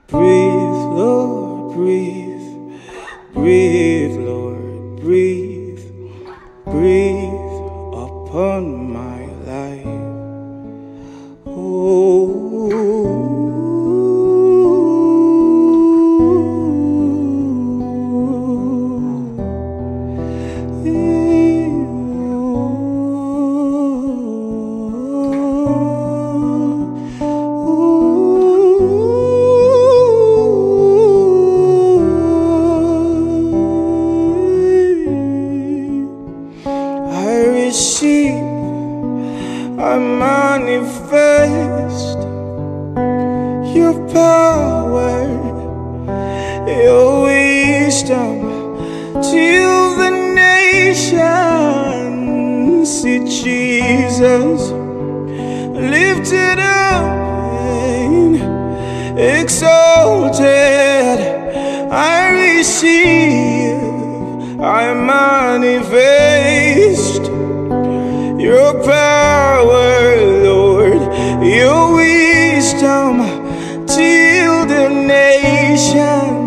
Breathe, Lord, breathe. Breathe, Lord, breathe. Breathe upon my life. Oh, I manifest your power, your wisdom till the nations see Jesus lifted up and exalted. I receive, I manifest your power, Lord, your wisdom till the nations